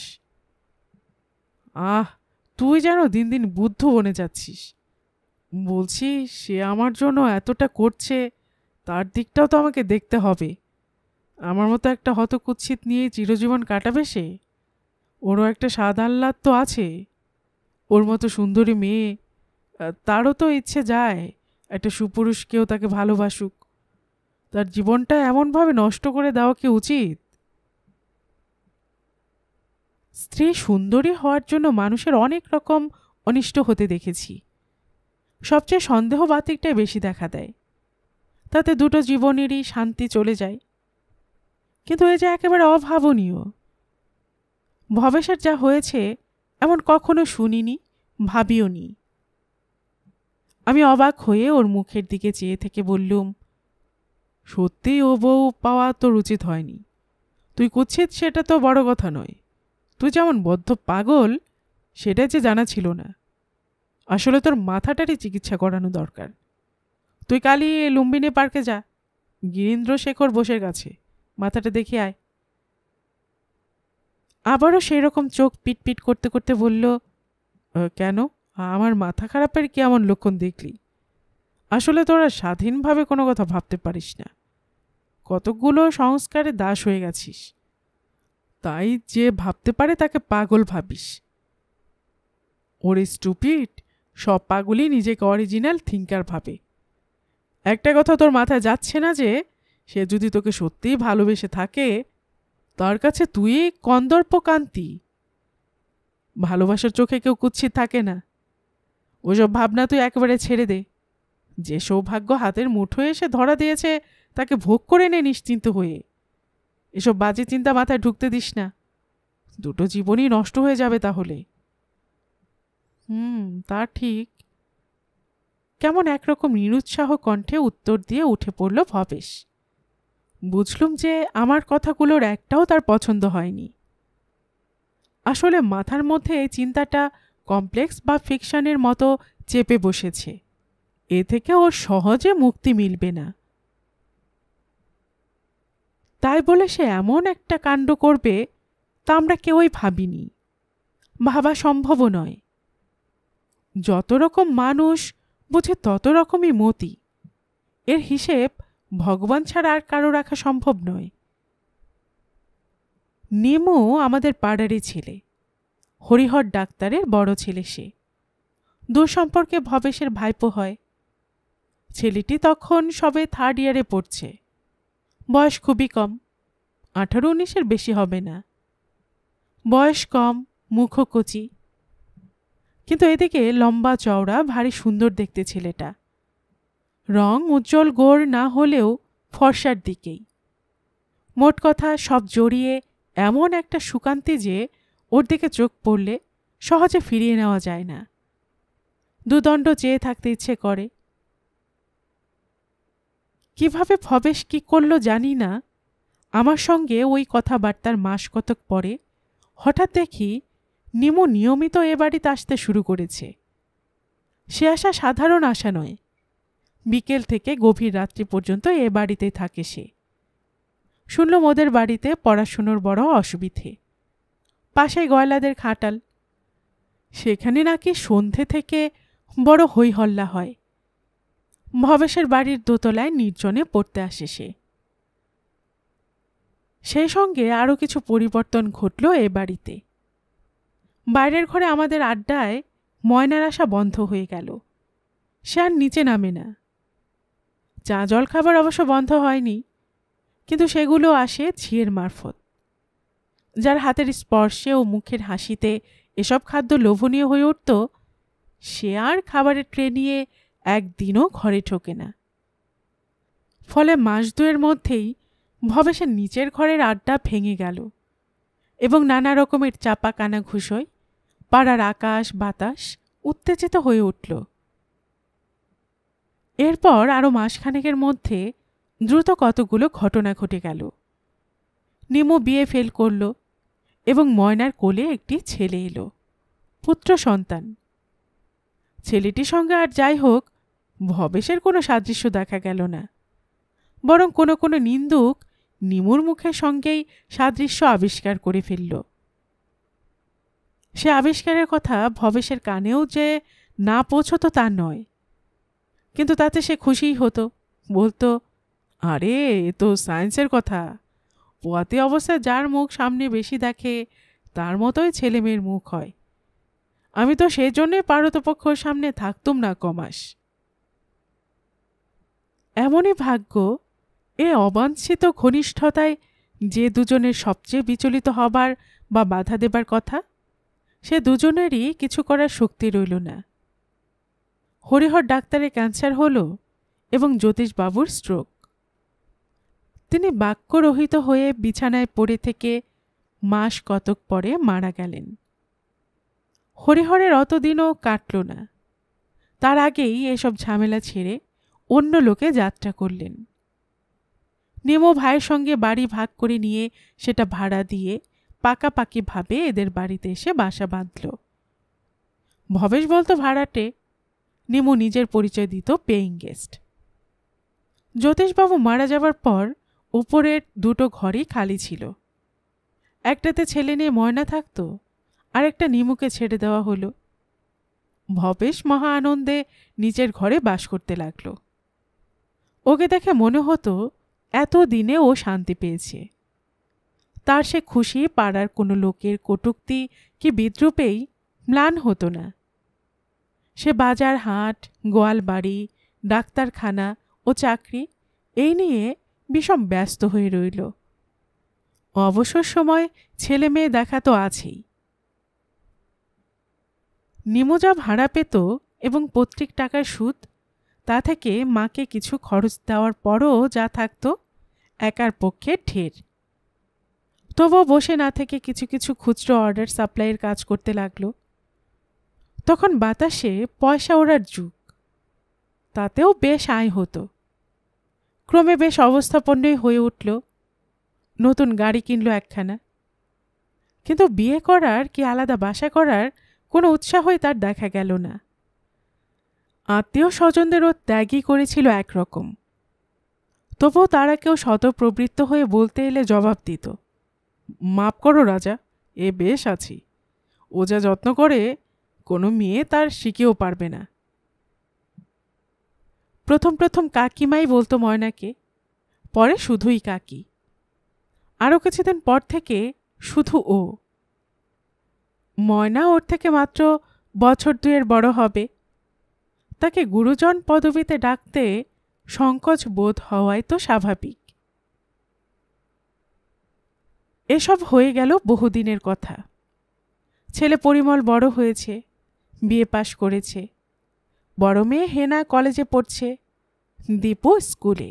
আহ, তুই যেন দিন দিন বুদ্ধ বনে যাচ্ছিস। বলছি, সে আমার জন্য এতটা করছে, তার দিকটাও তো আমাকে দেখতে হবে। আমার মতো একটা হতকুৎসিত নিয়ে চিরজীবন কাটাবে সে? ওরও একটা স্বাদ আহ্লাদ তো আছে। ওর মতো সুন্দরী মেয়ে, তারও তো ইচ্ছে যায় একটা সুপুরুষ কেউ তাকে ভালোবাসুক। তার জীবনটা এমনভাবে নষ্ট করে দেওয়া কি উচিত? স্ত্রী সুন্দরী হওয়ার জন্য মানুষের অনেক রকম অনিষ্ট হতে দেখেছি। সবচেয়ে সন্দেহ বাতিকটাই বেশি দেখা দেয়। তাতে দুটো জীবনেরই শান্তি চলে যায়। কিন্তু এ যে একেবারে অভাবনীয়। ভবেশের যা হয়েছে এমন কখনো শুনিনি, ভাবিও নি। আমি অবাক হয়ে ওর মুখের দিকে চেয়ে থেকে বললুম, সত্যিই ও বউ পাওয়া তোর উচিত হয়নি। তুই কুৎসিত সেটা তো বড় কথা নয়, তুই যেমন বদ্ধ পাগল সেটা যে জানা ছিল না। আসলে তোর মাথাটারই চিকিৎসা করানো দরকার। তুই কালই লুম্বিনী পার্কে যা, গিরীন্দ্র শেখর বোসের কাছে, মাথাটা দেখে আয়। আবারও সেই রকম চোখ পিটপিট করতে করতে বলল, কেন, আমার মাথা খারাপের কি এমন লক্ষণ দেখলি? আসলে তোরা স্বাধীনভাবে কোনো কথা ভাবতে পারিস না। কতকগুলো সংস্কারে দাস হয়ে গেছিস, তাই যে ভাবতে পারে তাকে পাগল ভাবিস। ওরে স্টুপিড, সব পাগলই নিজেকে অরিজিনাল থিঙ্কার ভাবে। একটা কথা তোর মাথায় যাচ্ছে না যে সে যদি তোকে সত্যিই ভালোবেসে থাকে, তার কাছে তুই কন্দর্প কান্তি। ভালোবাসার চোখে কেউ কুৎসিত থাকে না। ওসব ভাবনা তুই একেবারে ছেড়ে দে। যে সৌভাগ্য হাতের মুঠোয় এসে ধরা দিয়েছে তাকে ভোগ করে নে নিশ্চিন্ত হয়ে। এসব বাজে চিন্তা মাথায় ঢুকতে দিস না, দুটো জীবনই নষ্ট হয়ে যাবে তাহলে। হুম, তা ঠিক। কেমন একরকম নিরুৎসাহ কণ্ঠে উত্তর দিয়ে উঠে পড়ল ভবেশ। বুঝলুম যে আমার কথাগুলোর একটাও তার পছন্দ হয়নি। আসলে মাথার মধ্যে এই চিন্তাটা কমপ্লেক্স বা ফিকশনের মতো চেপে বসেছে। এ থেকে ওর সহজে মুক্তি মিলবে না। তাই বলে সে এমন একটা কাণ্ড করবে তা আমরা কেউই ভাবিনি, ভাবা সম্ভবও নয়। যত রকম মানুষ বুঝে তত রকমই মতি। এর হিসেব ভগবান ছাড়া আর কারো রাখা সম্ভব নয়। নেমো আমাদের পাড়ারই ছেলে, হরিহর ডাক্তারের বড় ছেলে। সে দূর সম্পর্কে ভবেশের ভাইপো হয়। ছেলেটি তখন সবে থার্ড ইয়ারে পড়ছে, বয়স খুবই কম, আঠারো উনিশের বেশি হবে না। বয়স কম, মুখও কচি, কিন্তু এদিকে লম্বা চওড়া, ভারী সুন্দর দেখতে ছেলেটা। রং উজ্জ্বল গোর না হলেও ফর্সার দিকেই। মোট কথা সব জড়িয়ে এমন একটা সুকান্তি যে ওর দিকে চোখ পড়লে সহজে ফিরিয়ে নেওয়া যায় না। দুদণ্ড চেয়ে থাকতে ইচ্ছে করে। কিভাবে ভবেশ কি করল জানি না, আমার সঙ্গে ওই কথাবার্তার মাস কতক পরে হঠাৎ দেখি নিমু নিয়মিত এ বাড়িতে আসতে শুরু করেছে। সে আসা সাধারণ আশা নয়। বিকেল থেকে গভীর রাত্রি পর্যন্ত এ বাড়িতেই থাকে সে। শুনলাম ওদের বাড়িতে পড়াশুনোর বড় অসুবিধে। পাশে গয়লাদের খাটাল, সেখানে নাকি সন্ধে থেকে বড় হই হল্লা হয়। ভবেশের বাড়ির দোতলায় নির্জনে পড়তে আসে সে। সেই সঙ্গে আরও কিছু পরিবর্তন ঘটল এ বাড়িতে। বাইরের ঘরে আমাদের আড্ডায় ময়নার আসা বন্ধ হয়ে গেল। সে আর নিচে নামে না। চা জল খাবার অবশ্য বন্ধ হয়নি, কিন্তু সেগুলো আসে ঝিয়ের মারফত, যার হাতের স্পর্শে ও মুখের হাসিতে এসব খাদ্য লোভনীয় হয়ে উঠত। সে আর খাবারের ট্রে নিয়ে একদিনও ঘরে ঢোকে না। ফলে মাস দুয়ের মধ্যেই ভবেশের নিচের ঘরের আড্ডা ভেঙে গেল এবং নানা রকমের চাপা কানা ঘুষোয় পাড়ার আকাশ বাতাস উত্তেজিত হয়ে উঠল। এরপর আরও মাসখানেকের মধ্যে দ্রুত কতগুলো ঘটনা ঘটে গেল। নিমু বিয়ে ফেল করল এবং ময়নার কোলে একটি ছেলে এলো, পুত্র সন্তান। ছেলেটির সঙ্গে আর যাই হোক, ভবেশের কোনো সাদৃশ্য দেখা গেল না, বরং কোনো কোনো নিন্দুক নিমুর মুখের সঙ্গেই সাদৃশ্য আবিষ্কার করে ফেলল। সে আবিষ্কারের কথা ভবেশের কানেও যে না পৌঁছত তা নয়, কিন্তু তাতে সে খুশিই হতো। বলতো, আরে এ তো সায়েন্সের কথা, পোয়াতি অবস্থায় যার মুখ সামনে বেশি দেখে তার মতোই ছেলে মেয়ের মুখ হয়। আমি তো সেই জন্যই পারতপক্ষর সামনে থাকতুম না কমাস। এমনই ভাগ্য, এ অবাঞ্ছিত ঘনিষ্ঠতায় যে দুজনের সবচেয়ে বিচলিত হবার বা বাধা দেবার কথা, সে দুজনেরই কিছু করার শক্তি রইল না। হরিহর ডাক্তারের ক্যান্সার হল এবং জ্যোতিষবাবুর স্ট্রোক। তিনি বাক্যরহিত হয়ে বিছানায় পড়ে থেকে মাস কতক পরে মারা গেলেন। হরিহরের অতদিনও কাটল না। তার আগেই এসব ঝামেলা ছেড়ে অন্য লোকে যাত্রা করলেন। নিমো ভাইয়ের সঙ্গে বাড়ি ভাগ করে নিয়ে সেটা ভাড়া দিয়ে পাকাপাকিভাবে এদের বাড়িতে এসে বাসা বাঁধল। ভবেশ বলতো ভাড়াটে, নিমু নিজের পরিচয় দিত পেইং গেস্ট। জ্যোতিষবাবু মারা যাবার পর উপরের দুটো ঘরই খালি ছিল। একটাতে ছেলে নিয়ে ময়না থাকত, আর একটা নিমুকে ছেড়ে দেওয়া হলো। ভবেশ মহা আনন্দে নিজের ঘরে বাস করতে লাগল। ওকে দেখে মনে হতো এত দিনে ও শান্তি পেয়েছে। তার সে খুশি পাড়ার কোনো লোকের কটূক্তি কি বিদ্রূপেই ম্লান হতো না। সে বাজার হাট, গোয়াল বাড়ি, ডাক্তারখানা ও চাকরি এই নিয়ে বিষম ব্যস্ত হয়ে রইল। অবসর সময় ছেলে মেয়ে দেখা তো আছেই। নিমো যা ভাড়া পেত এবং পৈতৃক টাকার সুদ, তা থেকে মাকে কিছু খরচ দেওয়ার পরও যা থাকত একার পক্ষে ঢের। তবুও বসে না থেকে কিছু কিছু খুচরো অর্ডার সাপ্লাইয়ের কাজ করতে লাগল। তখন বাতাসে পয়সা ওড়ার যুগ, তাতেও বেশ আয় হতো। ক্রমে বেশ অবস্থাপন্নই হয়ে উঠল। নতুন গাড়ি কিনল একখানা, কিন্তু বিয়ে করার কি আলাদা বাসা করার কোনো উৎসাহই তার দেখা গেল না। আত্মীয় স্বজনদেরও ত্যাগই করেছিল একরকম। তবুও তারা কেউ শতপ্রবৃত্ত হয়ে বলতে এলে জবাব দিত, মাপ করো রাজা, এ বেশ আছি। ও যা যত্ন করে কোনো মেয়ে তার শিখেও পারবে না। প্রথম প্রথম কাকিমাই বলতো ময়নাকে, পরে শুধুই কাকি। আরও কিছুদিন পর থেকে শুধু ও। ময়না ওর থেকে মাত্র বছর দুয়ের বড় হবে। তাকে গুরুজন পদবিতে ডাকতে সংকোচ বোধ হওয়াই তো স্বাভাবিক। এসব হয়ে গেল বহুদিনের কথা। ছেলে পরিমল বড় হয়েছে, বিয়ে পাশ করেছে। বড় মেয়ে হেনা কলেজে পড়ছে, দীপু স্কুলে।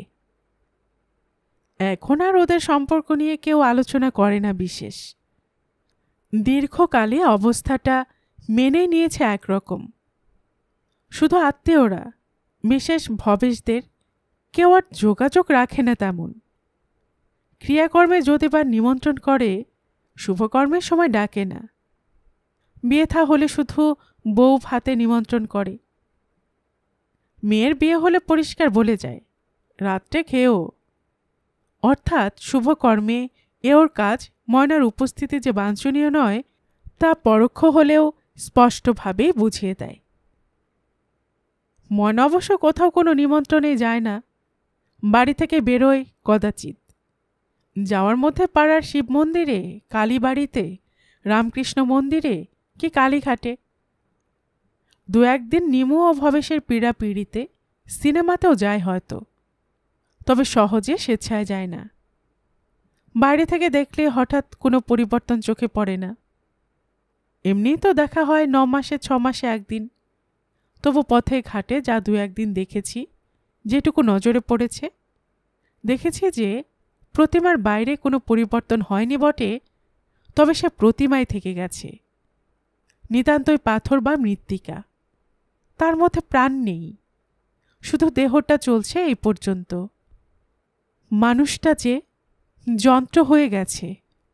এখন আর ওদের সম্পর্ক নিয়ে কেউ আলোচনা করে না বিশেষ। দীর্ঘকালে অবস্থাটা মেনে নিয়েছে একরকম। শুধু আত্মীয়রা, বিশেষ ভবেশদের, কেউ আর যোগাযোগ রাখে না তেমন। ক্রিয়াকর্মে যদি বা নিমন্ত্রণ করে, শুভকর্মের সময় ডাকে না। বিয়ে থা হলে শুধু বউ ভাতে নিমন্ত্রণ করে। মেয়ের বিয়ে হলে পরিষ্কার বলে যায়, রাত্রে খেয়েও। অর্থাৎ শুভকর্মে এ ওর কাজ ময়নার উপস্থিতি যে বাঞ্ছনীয় নয়, তা পরোক্ষ হলেও স্পষ্টভাবেই বুঝিয়ে দেয়। ময়না অবশ্য কোথাও কোনো নিমন্ত্রণে যায় না, বাড়ি থেকে বেরোয় কদাচিৎ। যাওয়ার মধ্যে পাড়ার শিব মন্দিরে, কালীবাড়িতে, রামকৃষ্ণ মন্দিরে কি কালীঘাটে। দু একদিন নিমু ও ভবেশের পীড়াপিড়িতে সিনেমাতেও যায় হয়তো, তবে সহজে স্বেচ্ছায় যায় না। বাইরে থেকে দেখলে হঠাৎ কোনো পরিবর্তন চোখে পড়ে না। এমনিই তো দেখা হয় ন মাসে ছ মাসে একদিন। তবু পথে ঘাটে যা দু একদিন দেখেছি, যেটুকু নজরে পড়েছে, দেখেছি যে প্রতিমার বাইরে কোনো পরিবর্তন হয়নি বটে, তবে সে প্রতিমায় থেকে গেছে। নিতান্তই পাথর বা মৃত্তিকা, তার মধ্যে প্রাণ নেই, শুধু দেহটা চলছে এই পর্যন্ত। মানুষটা যে যন্ত্র হয়ে গেছে।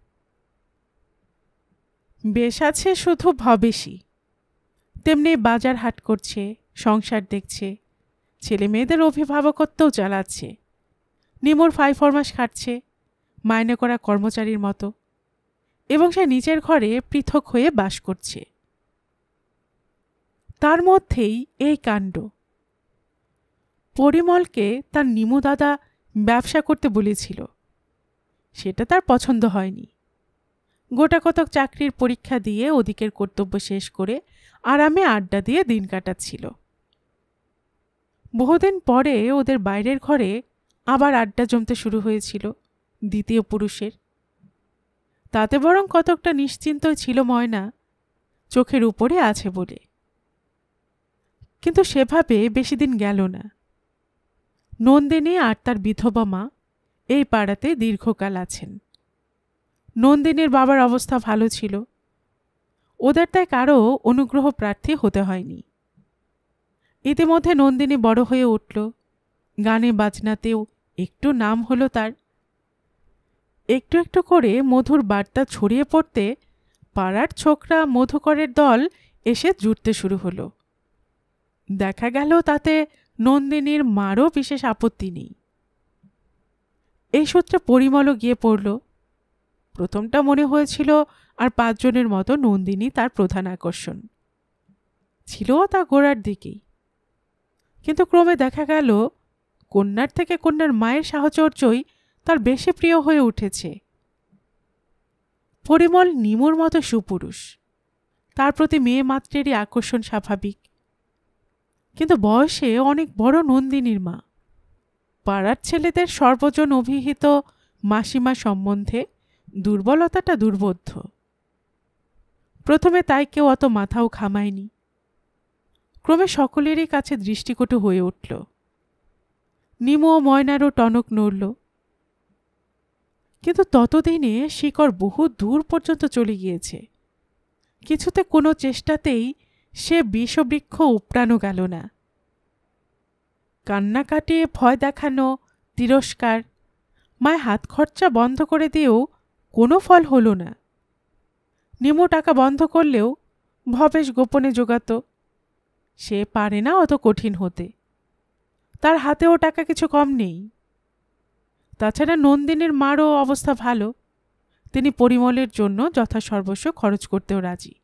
বেশ আছে শুধু ভবেশই, তেমনি বাজার হাট করছে, সংসার দেখছে, ছেলে মেয়েদের অভিভাবকত্বও চালাচ্ছে, নিমুর ফাই ফরমাস খাটছে মাইনে করা কর্মচারীর মতো, এবং সে নিজের ঘরে পৃথক হয়ে বাস করছে। তার মধ্যেই এই কাণ্ড। পরিমলকে তার নিমু দাদা ব্যবসা করতে বলেছিল, সেটা তার পছন্দ হয়নি। গোটা কতক চাকরির পরীক্ষা দিয়ে ওদিকের কর্তব্য শেষ করে আরামে আড্ডা দিয়ে দিন কাটাচ্ছিল। বহুদিন পরে ওদের বাইরের ঘরে আবার আড্ডা জমতে শুরু হয়েছিল দ্বিতীয় পুরুষের। তাতে বরং কতকটা নিশ্চিন্ত ছিল ময়না, চোখের উপরে আছে বলে। কিন্তু সেভাবে বেশি দিন গেল না। নন্দিনী আর তার বিধবা মা এই পাড়াতে দীর্ঘকাল আছেন। নন্দিনীর বাবার অবস্থা ভালো ছিল, ওদের তাই কারও অনুগ্রহ প্রার্থী হতে হয়নি। ইতিমধ্যে নন্দিনী বড় হয়ে উঠল, গানে বাজনাতেও একটু নাম হলো তার। একটু একটু করে মধুর বার্তা ছড়িয়ে পড়তে পাড়ার ছোকরা মধুকরের দল এসে জুটতে শুরু হলো। দেখা গেল তাতে নন্দিনীর মারও বিশেষ আপত্তি নেই। এই সূত্রে পরিমলও গিয়ে পড়ল। প্রথমটা মনে হয়েছিল আর পাঁচজনের মতো নন্দিনী তার প্রধান আকর্ষণ ছিল, তা গোড়ার দিকেই। কিন্তু ক্রমে দেখা গেল কন্যার থেকে কন্যার মায়ের সাহচর্যই তার বেশি প্রিয় হয়ে উঠেছে। পরিমল নিমুর মতো সুপুরুষ, তার প্রতি মেয়ে মাত্রেরই আকর্ষণ স্বাভাবিক। কিন্তু বয়সে অনেক বড় নন্দিনীর মা। পাড়ার ছেলেদের সর্বজন অভিহিত মাসিমা সম্বন্ধে দুর্বলতাটা দুর্বোধ্য। প্রথমে তাই কেউ অত মাথাও ঘামায়নি। ক্রমে সকলেরই কাছে দৃষ্টিকটু হয়ে উঠল। নিমু ও ময়নারও টনক নড়ল। কিন্তু ততদিনে শিকড় বহু দূর পর্যন্ত চলে গিয়েছে। কিছুতে কোনো চেষ্টাতেই সে বিষবৃক্ষ উপড়ানো গেল না। কান্না কাটিয়ে ভয় দেখানো, তিরস্কার, মায় হাত খরচা বন্ধ করে দিয়েও কোনো ফল হল না। নিমু টাকা বন্ধ করলেও ভবেশ গোপনে জোগাত। সে পারে না অত কঠিন হতে, তার হাতেও টাকা কিছু কম নেই। তাছাড়া নন্দিনীর মারও অবস্থা ভালো, তিনি পরিমলের জন্য যথাসর্বস্ব খরচ করতেও রাজি।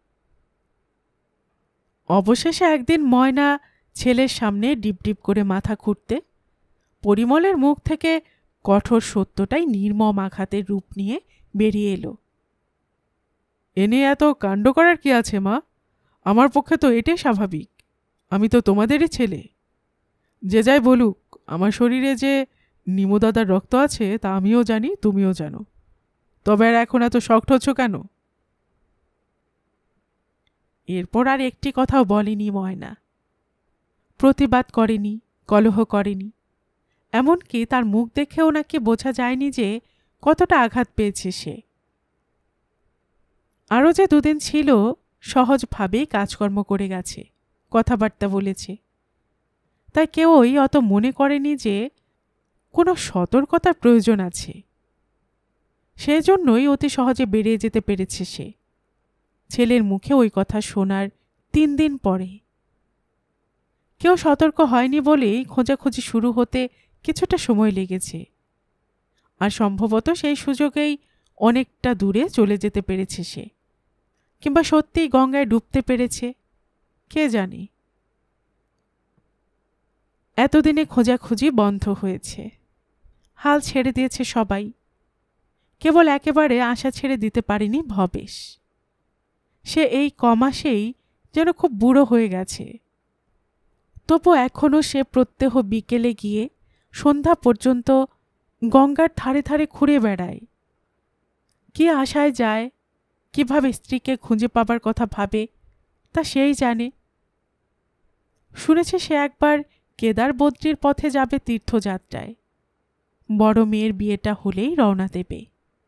অবশেষে একদিন ময়না ছেলের সামনে ডিপ ডিপ করে মাথা খুঁড়তে পরিমলের মুখ থেকে কঠোর সত্যটাই নির্মম আঘাতের রূপ নিয়ে বেরিয়ে এলো। এনে এত কাণ্ড করার কি আছে মা? আমার পক্ষে তো এটাই স্বাভাবিক। আমি তো তোমাদেরই ছেলে। যে যাই বলুক, আমার শরীরে যে নিমুদাদার রক্ত আছে তা আমিও জানি, তুমিও জানো। তবে আর এখন এত শক্ত হচ্ছ কেন? এরপর আর একটি কথাও বলেনি ময়না, প্রতিবাদ করেনি, কলহ করেনি। এমনকি তার মুখ দেখেও নাকি বোঝা যায়নি যে কতটা আঘাত পেয়েছে সে। আরও যে দুদিন ছিল সহজভাবেই কাজকর্ম করে গেছে, কথাবার্তা বলেছে, তাই কেউই অত মনে করেনি যে কোনো সতর্কতার প্রয়োজন আছে। সেজন্যই অতি সহজে বেরিয়ে যেতে পেরেছে সে। ছেলের মুখে ওই কথা শোনার তিন দিন পরে কেউ সতর্ক হয়নি বলেই খোঁজাখুঁজি শুরু হতে কিছুটা সময় লেগেছে। আর সম্ভবত সেই সুযোগেই অনেকটা দূরে চলে যেতে পেরেছে সে, কিংবা সত্যিই গঙ্গায় ডুবতে পেরেছে, কে জানে। এতদিনে খোঁজাখুঁজি বন্ধ হয়েছে, হাল ছেড়ে দিয়েছে সবাই। কেবল একেবারে আশা ছেড়ে দিতে পারেনি ভবেশ। সে এই কমাসেই যেন খুব বুড়ো হয়ে গেছে। তবু এখনও সে প্রত্যহ বিকেলে গিয়ে সন্ধ্যা পর্যন্ত গঙ্গার ধারে ধারে ঘুরে বেড়ায়। কি আশায় যায়, কিভাবে স্ত্রীকে খুঁজে পাবার কথা ভাবে, তা সেই জানে। শুনেছে সে একবার কেদার বদ্রীর পথে যাবে তীর্থযাত্রায়। বড় মেয়ের বিয়েটা হলেই রওনা দেবে।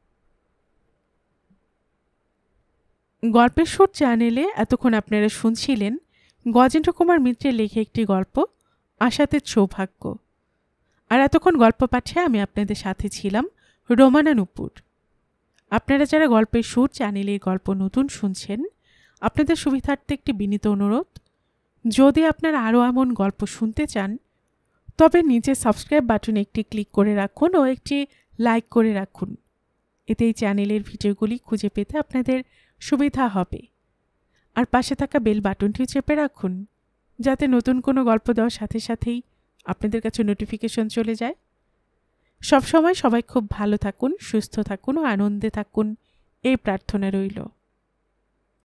গল্পের সুর চ্যানেলে এতক্ষণ আপনারা শুনছিলেন গজেন্দ্রকুমার মিত্রের লেখা একটি গল্প, আশাতের সৌভাগ্য। আর এতক্ষণ গল্প পাঠে আমি আপনাদের সাথে ছিলাম রোমানা নূপুর। আপনারা যারা গল্পের সুর চ্যানেলের গল্প নতুন শুনছেন, আপনাদের সুবিধার্থে একটি বিনীত অনুরোধ, যদি আপনারা আরও এমন গল্প শুনতে চান তবে নিচে সাবস্ক্রাইব বাটনে একটি ক্লিক করে রাখুন ও একটি লাইক করে রাখুন। এতে এই চ্যানেলের ভিডিওগুলি খুঁজে পেতে আপনাদের সুবিধা হবে। আর পাশে থাকা বেল বাটনটিও চেপে রাখুন, যাতে নতুন কোনো গল্প দেওয়ার সাথে সাথেই আপনাদের কাছে নোটিফিকেশন চলে যায়। সবসময় সবাই খুব ভালো থাকুন, সুস্থ থাকুন ও আনন্দে থাকুন, এই প্রার্থনা রইল।